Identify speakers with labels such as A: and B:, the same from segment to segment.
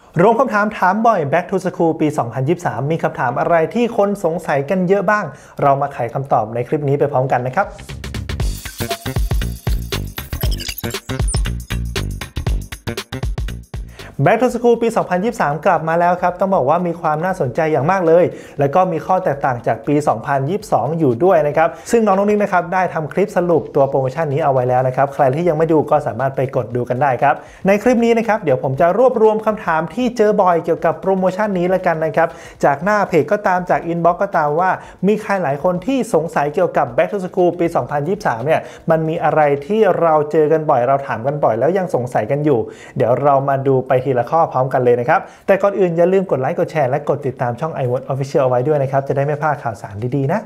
A: รวมคำถามถามบ่อย Back to School ปี 2023 มีคำถามอะไรที่คนสงสัยกันเยอะบ้าง เรามาไขคำตอบในคลิปนี้ไปพร้อมกันนะครับBack to School ปี 2023 กลับมาแล้วครับต้องบอกว่ามีความน่าสนใจอย่างมากเลยแล้วก็มีข้อแตกต่างจากปี 2022 อยู่ด้วยนะครับซึ่งน้องนุ๊กนิกนะครับได้ทำคลิปสรุปตัวโปรโมชั่นนี้เอาไว้แล้วนะครับใครที่ยังไม่ดูก็สามารถไปกดดูกันได้ครับในคลิปนี้นะครับเดี๋ยวผมจะรวบรวมคำถามที่เจอบ่อยเกี่ยวกับโปรโมชั่นนี้แล้วกันนะครับจากหน้าเพจก็ตามจากอินบ็อกซ์ก็ตามว่ามีใครหลายคนที่สงสัยเกี่ยวกับ Back to School ปี 2023 เนี่ยมันมีอะไรที่เราเจอกันบ่อยเราถามกันบ่อยแล้วยังสงสัยกันอยู่เดี๋ยวเรามาดูไปทีละข้อพร้อมกันเลยนะครับแต่ก่อนอื่นอย่าลืมกดไลค์กดแชร์และกดติดตามช่อง iWatch Official เอาไว้ด้วยนะครับจะได้ไม่พลาดข่าวสารดีๆนะ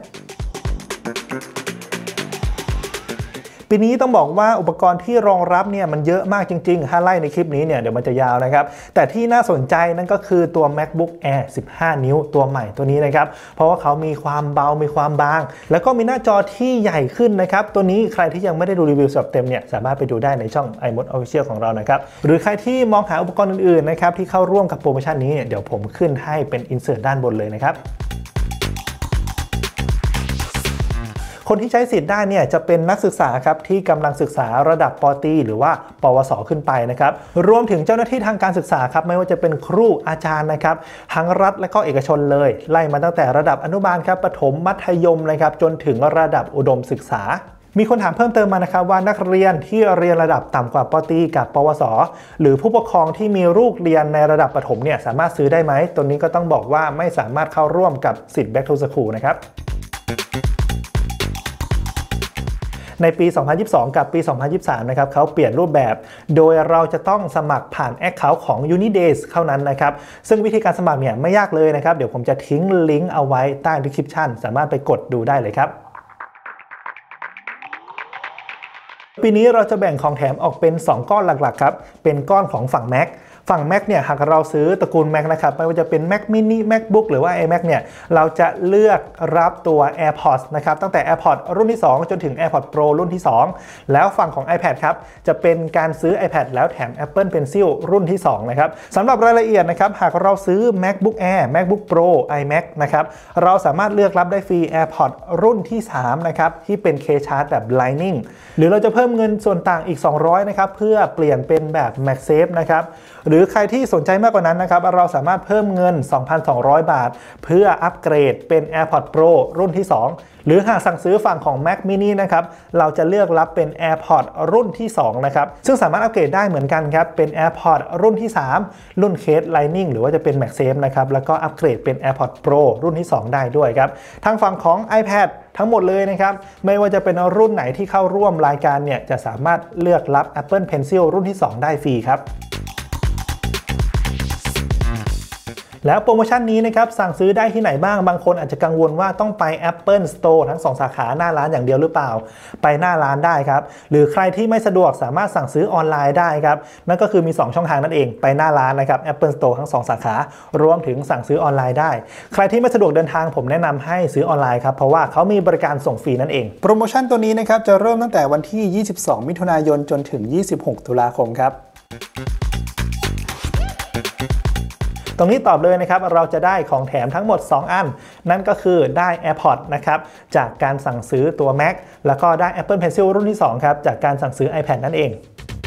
A: ปีนี้ต้องบอกว่าอุปกรณ์ที่รองรับเนี่ยมันเยอะมากจริงๆถ้าไล่ในคลิปนี้เนี่ยเดี๋ยวมันจะยาวนะครับแต่ที่น่าสนใจนั่นก็คือตัว MacBook Air 15 นิ้วตัวใหม่ตัวนี้นะครับเพราะว่าเขามีความเบามีความบางแล้วก็มีหน้าจอที่ใหญ่ขึ้นนะครับตัวนี้ใครที่ยังไม่ได้ดูรีวิวฉบับเต็มเนี่ยสามารถไปดูได้ในช่อง iWatch Official ของเรานะครับหรือใครที่มองหาอุปกรณ์อื่นๆนะครับที่เข้าร่วมกับโปรโมชั่นนี้เดี๋ยวผมขึ้นให้เป็น insert ด้านบนเลยนะครับคนที่ใช้สิทธิ์ได้เนี่ยจะเป็นนักศึกษาครับที่กำลังศึกษาระดับป.ตรีหรือว่าปวส.ขึ้นไปนะครับรวมถึงเจ้าหน้าที่ทางการศึกษาครับไม่ว่าจะเป็นครูอาจารย์นะครับทั้งรัฐและก็เอกชนเลยไล่มาตั้งแต่ระดับอนุบาลครับประถมมัธยมนะครับจนถึงระดับอุดมศึกษามีคนถามเพิ่มเติมมานะครับว่านักเรียนที่เรียนระดับต่ำกว่าป.ตรีกับปวส.หรือผู้ปกครองที่มีลูกเรียนในระดับประถมเนี่ยสามารถซื้อได้ไหมตัวนี้ก็ต้องบอกว่าไม่สามารถเข้าร่วมกับสิทธิ์ Back to School นะครับในปี 2022 กับปี 2023 นะครับเขาเปลี่ยนรูปแบบโดยเราจะต้องสมัครผ่าน Account ของ Unidays เท่านั้นนะครับซึ่งวิธีการสมัครเนี่ยไม่ยากเลยนะครับเดี๋ยวผมจะทิ้งลิงก์เอาไว้ใต้ description สามารถไปกดดูได้เลยครับปีนี้เราจะแบ่งของแถมออกเป็น 2 ก้อนหลักๆครับเป็นก้อนของฝั่ง Macเนี่ยหากเราซื้อตระกูล Mac นะครับไม่ว่าจะเป็น Mac mini MacBook หรือว่า iMac เนี่ยเราจะเลือกรับตัว AirPods นะครับตั้งแต่ AirPods รุ่นที่ 2 จนถึง AirPods Pro รุ่นที่ 2 แล้วฝั่งของ iPad ครับจะเป็นการซื้อ iPad แล้วแถม Apple Pencil รุ่นที่ 2 นะครับสำหรับรายละเอียดนะครับหากเราซื้อ MacBook Air MacBook Pro iMac นะครับเราสามารถเลือกรับได้ฟรี AirPods รุ่นที่ 3 นะครับที่เป็น K Charge แบบ Lightning หรือเราจะเพิ่มเงินส่วนต่างอีก200นะครับเพื่อเปลี่ยนเป็นแบบ MagSafe นะครับหรือใครที่สนใจมากกว่านั้นนะครับเราสามารถเพิ่มเงิน 2,200 บาทเพื่ออัปเกรดเป็น AirPods Pro รุ่นที่ 2 หรือหากสั่งซื้อฝั่งของ Mac mini นะครับเราจะเลือกรับเป็น AirPods รุ่นที่ 2 นะครับซึ่งสามารถอัปเกรดได้เหมือนกันครับเป็น AirPods รุ่นที่ 3 รุ่น Case Lightning หรือว่าจะเป็น MagSafe นะครับแล้วก็อัปเกรดเป็น AirPods Pro รุ่นที่ 2 ได้ด้วยครับทางฝั่งของ iPad ทั้งหมดเลยนะครับไม่ว่าจะเป็นรุ่นไหนที่เข้าร่วมรายการเนี่ยจะสามารถเลือกรับ Apple Pencil รุ่นที่ 2 ได้ฟรีครับแล้วโปรโมชั่นนี้นะครับสั่งซื้อได้ที่ไหนบ้างบางคนอาจจะกังวลว่าต้องไป Apple Store ทั้ง2สาขาหน้าร้านอย่างเดียวหรือเปล่าไปหน้าร้านได้ครับหรือใครที่ไม่สะดวกสามารถสั่งซื้อออนไลน์ได้ครับนั่นก็คือมี2ช่องทางนั่นเองไปหน้าร้านนะครับ Apple Store ทั้ง2สาขารวมถึงสั่งซื้อออนไลน์ได้ใครที่ไม่สะดวกเดินทางผมแนะนำให้ซื้อออนไลน์ครับเพราะว่าเขามีบริการส่งฟรีนั่นเองโปรโมชั่นตัวนี้นะครับจะเริ่มตั้งแต่วันที่22มิถุนายนจนถึง26ตุลาคมครับตรงนี้ตอบเลยนะครับเราจะได้ของแถมทั้งหมด2อันนั่นก็คือได้ AirPods นะครับจากการสั่งซื้อตัว Mac แล้วก็ได้ Apple Pencil รุ่นที่ 2 ครับจากการสั่งซื้อ iPad นั่นเอง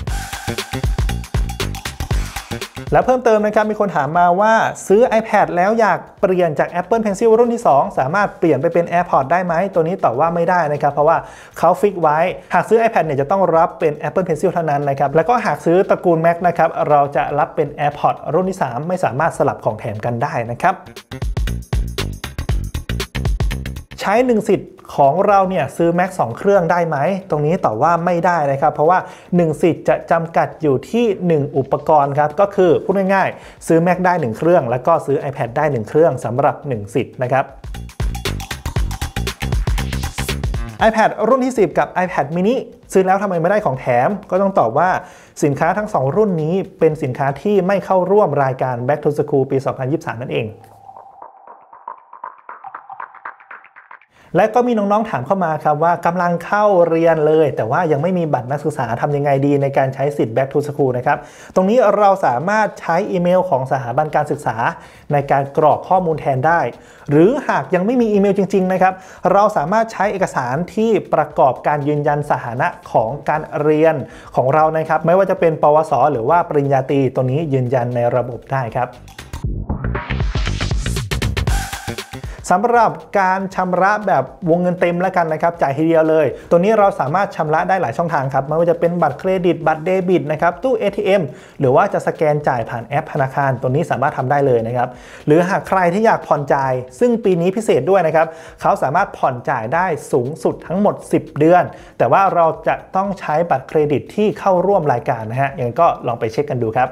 A: แล้วเพิ่มเติมนะครับมีคนถามมาว่าซื้อ iPad แล้วอยากเปลี่ยนจาก Apple Pencil รุ่นที่ 2 สามารถเปลี่ยนไปเป็น AirPods ได้ไหมตัวนี้ตอบว่าไม่ได้นะครับเพราะว่าเขาฟิกไว้หากซื้อ iPad เนี่ยจะต้องรับเป็น Apple Pencil เท่านั้นนะครับแล้วก็หากซื้อตระกูล Mac นะครับเราจะรับเป็น AirPods รุ่นที่ 3 ไม่สามารถสลับของแถมกันได้นะครับใช้1สิทธิ์ของเราเนี่ยซื้อ Mac 2 เครื่องได้ไหมตรงนี้ตอบว่าไม่ได้นะครับเพราะว่า1สิทธิ์จะจำกัดอยู่ที่1อุปกรณ์ครับก็คือพูดง่ายๆซื้อ Mac ได้1เครื่องแล้วก็ซื้อ iPad ได้1เครื่องสำหรับ1สิทธิ์นะครับ iPad รุ่นที่ 10 กับ iPad mini ซื้อแล้วทำไมไม่ได้ของแถมก็ต้องตอบว่าสินค้าทั้ง2รุ่นนี้เป็นสินค้าที่ไม่เข้าร่วมรายการ Back to School ปี 2023 นั่นเองและก็มีน้องๆถามเข้ามาครับว่ากำลังเข้าเรียนเลยแต่ว่ายังไม่มีบัตรนักศึกษาทำยังไงดีในการใช้สิทธิ์ Back to School นะครับตรงนี้เราสามารถใช้อีเมลของสถาบันการศึกษาในการกรอกข้อมูลแทนได้หรือหากยังไม่มีอีเมลจริงๆนะครับเราสามารถใช้เอกสารที่ประกอบการยืนยันสถานะของการเรียนของเรานะครับไม่ว่าจะเป็นปวสหรือว่าปริญญาตรีตัวนี้ยืนยันในระบบได้ครับสำหรับการชำระแบบวงเงินเต็มแล้วกันนะครับจ่ายทีเดียวเลยตัวนี้เราสามารถชำระได้หลายช่องทางครับไม่ว่าจะเป็นบัตรเครดิตบัตรเดบิตนะครับตู้ ATM หรือว่าจะสแกนจ่ายผ่านแอปธนาคารตัวนี้สามารถทำได้เลยนะครับหรือหากใครที่อยากผ่อนจ่ายซึ่งปีนี้พิเศษด้วยนะครับเขาสามารถผ่อนจ่ายได้สูงสุดทั้งหมด10 เดือนแต่ว่าเราจะต้องใช้บัตรเครดิตที่เข้าร่วมรายการนะฮะอย่างก็ลองไปเช็คกันดูครับ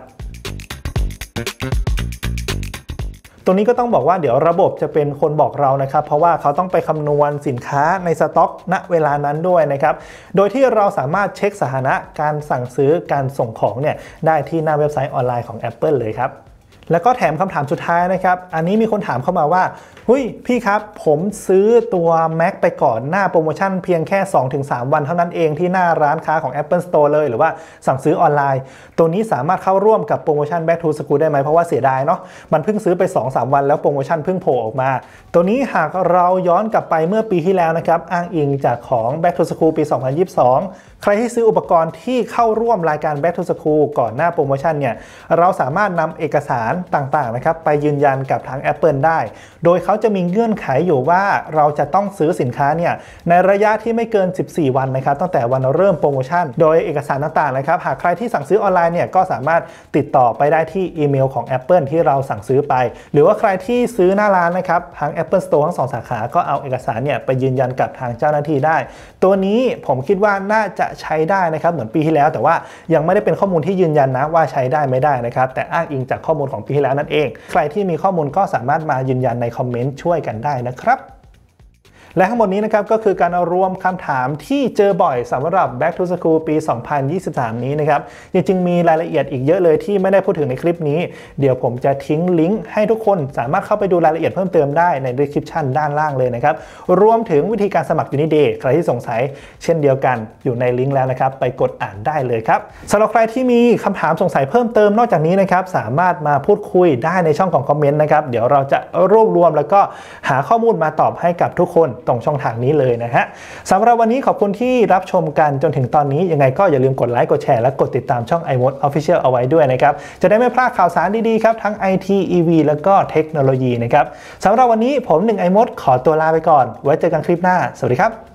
A: ตัวนี้ก็ต้องบอกว่าเดี๋ยวระบบจะเป็นคนบอกเรานะครับเพราะว่าเขาต้องไปคำนวณสินค้าในสต็อกณเวลานั้นด้วยนะครับโดยที่เราสามารถเช็คสถานะการสั่งซื้อการส่งของเนี่ยได้ที่หน้าเว็บไซต์ออนไลน์ของ Apple เลยครับแล้วก็แถมคำถามสุดท้ายนะครับอันนี้มีคนถามเข้ามาว่าพี่ครับผมซื้อตัว Mac ไปก่อนหน้าโปรโมชั่นเพียงแค่ 2-3 วันเท่านั้นเองที่หน้าร้านค้าของ Apple Store เลยหรือว่าสั่งซื้อออนไลน์ตัวนี้สามารถเข้าร่วมกับโปรโมชั่น Back to School ได้ไหมเพราะว่าเสียดายเนาะมันเพิ่งซื้อไป 2-3 วันแล้วโปรโมชั่นเพิ่งโผล่ออกมาตัวนี้หากเราย้อนกลับไปเมื่อปีที่แล้วนะครับอ้างอิงจากของ Back to School ปี 2022 ใครที่ซื้ออุปกรณ์ที่เข้าร่วมรายการ Back to School ก่อนหน้าโปรโมชั่นเนี่ยเราสามารถนำเอกสารต่างๆนะครับไปยืนยันกับทาง Apple ได้โดยเขาจะมีเงื่อนไขอยู่ว่าเราจะต้องซื้อสินค้าเนี่ยในระยะที่ไม่เกิน14 วันนะครับตั้งแต่วันเริ่มโปรโมชั่นโดยเอกสารต่างๆนะครับหากใครที่สั่งซื้อออนไลน์เนี่ยก็สามารถติดต่อไปได้ที่อีเมลของ Apple ที่เราสั่งซื้อไปหรือว่าใครที่ซื้อหน้าร้านนะครับทาง Apple Store ทั้ง2 สาขาก็เอาเอกสารเนี่ยไปยืนยันกับทางเจ้าหน้าที่ได้ตัวนี้ผมคิดว่าน่าจะใช้ได้นะครับเหมือนปีที่แล้วแต่ว่ายังไม่ได้เป็นข้อมูลที่ยืนยันนะว่าใช้ได้ไม่ได้นะครับแต่อ้างอิงจากข้อมูลของปีที่แล้วนั่นเองใครที่มีข้อมูลก็สามารถมายืนยันในคอมเมนต์ช่วยกันได้นะครับและทั้งหมดนี้นะครับก็คือการเอารวมคำถามที่เจอบ่อยสำหรับ Back to School ปี 2023 นี้นะครับจริงๆมีรายละเอียดอีกเยอะเลยที่ไม่ได้พูดถึงในคลิปนี้เดี๋ยวผมจะทิ้งลิงก์ให้ทุกคนสามารถเข้าไปดูรายละเอียดเพิ่มเติมได้ใน description ด้านล่างเลยนะครับรวมถึงวิธีการสมัคร Uniday ใครที่สงสัยเช่นเดียวกันอยู่ในลิงก์แล้วนะครับไปกดอ่านได้เลยครับสำหรับใครที่มีคำถามสงสัยเพิ่มเติมนอกจากนี้นะครับสามารถมาพูดคุยได้ในช่องของคอมเมนต์นะครับเดี๋ยวเราจะรวบรวมแล้วก็หาข้อมูลมาตอบให้กับทุกคนตรงช่องทางนี้เลยนะฮะสำหรับวันนี้ขอบคุณที่รับชมกันจนถึงตอนนี้ยังไงก็อย่าลืมกดไลค์กดแชร์และกดติดตามช่อง iMode Official เอาไว้ด้วยนะครับจะได้ไม่พลาดข่าวสารดีๆครับทั้ง IT EV แล้วก็เทคโนโลยีนะครับสำหรับวันนี้ผมiMode ขอตัวลาไปก่อนไว้เจอกันคลิปหน้าสวัสดีครับ